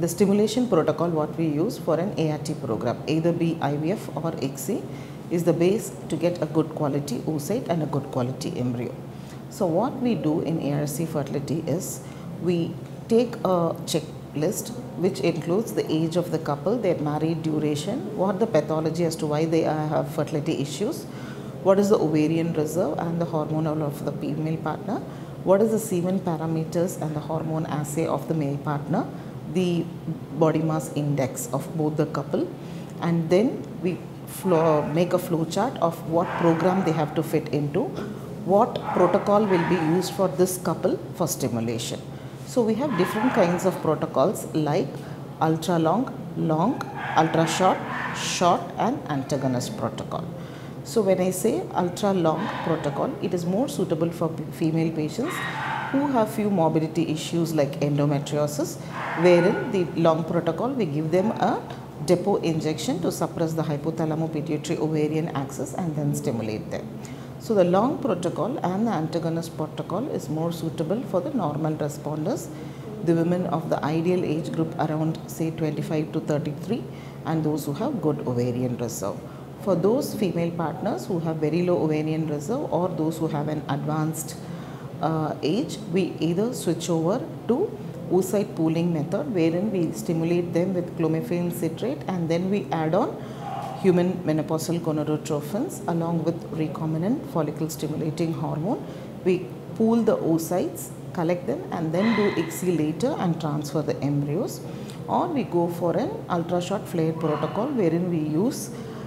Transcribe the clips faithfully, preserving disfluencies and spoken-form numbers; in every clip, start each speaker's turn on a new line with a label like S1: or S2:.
S1: the stimulation protocol what we use for an A R T program, either be I V F or I C S I, is the base to get a good quality oocyte and a good quality embryo. So what we do in A R C fertility is we take a checklist which includes the age of the couple, their married duration, what the pathology as to why they have fertility issues, what is the ovarian reserve and the hormonal of the female partner, what is the semen parameters and the hormone assay of the male partner, the body mass index of both the couple, and then we flow, make a flow chart of what program they have to fit into, what protocol will be used for this couple for stimulation. So we have different kinds of protocols like ultra long, long, ultra short, short and antagonist protocol. So when I say ultra long protocol, it is more suitable for female patients who have few morbidity issues like endometriosis, wherein the long protocol we give them a depot injection to suppress the hypothalamo-pituitary ovarian axis and then stimulate them. So the long protocol and the antagonist protocol is more suitable for the normal responders, the women of the ideal age group around say twenty-five to thirty-three, and those who have good ovarian reserve. For those female partners who have very low ovarian reserve or those who have an advanced uh, age, we either switch over to oocyte pooling method, wherein we stimulate them with clomiphene citrate and then we add on human menopausal gonadotropins along with recombinant follicle stimulating hormone. We pool the oocytes, collect them and then do I C S I later and transfer the embryos, or we go for an ultra short flare protocol wherein we use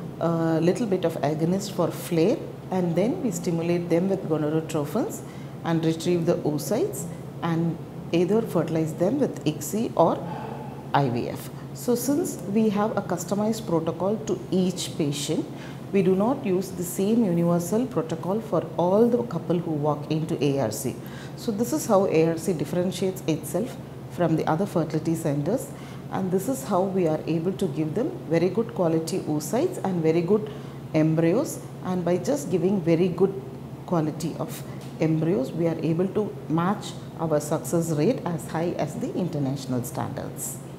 S1: a little bit of agonist for flare and then we stimulate them with gonadotropins and retrieve the oocytes and either fertilize them with I C S I or I V F. So since we have a customized protocol to each patient, we do not use the same universal protocol for all the couple who walk into A R C. So this is how A R C differentiates itself from the other fertility centers, and this is how we are able to give them very good quality oocytes and very good embryos, and by just giving very good quality of embryos, we are able to match our success rate as high as the international standards.